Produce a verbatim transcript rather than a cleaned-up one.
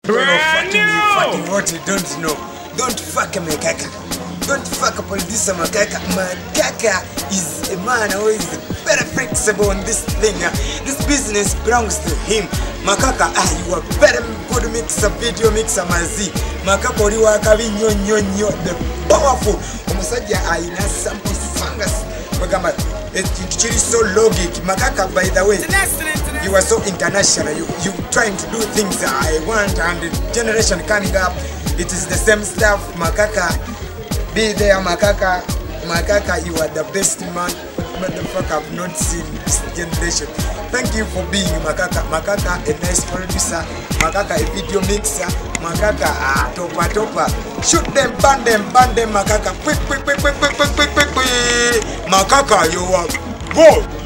Brand new! Fucking what you don't know. Don't fuck Makaka. Don't fuck a producer Makaka. Makaka is a man who is very flexible on this thing. This business belongs to him. Makaka, ah, you are very good mixer, video mixer, mazi. Makaka, you are having nyo nyo nyo, the powerful. Omusajja aina sample fungus. Magamba, it's so logic. Makaka, by the way, you are so international. You you trying to do things I want, and the generation coming up, it is the same stuff. Makaka, be there, Makaka. Makaka, you are the best man, motherfucker I've not seen this generation. Thank you for being Makaka. Makaka, a nice producer. Makaka, a video mixer. Makaka, ah, topa topa. Shoot them, ban them, ban them, Makaka. Quick, quick, quick, quick, quick, quick, quick, quick, quick. Makaka, you are. Whoa!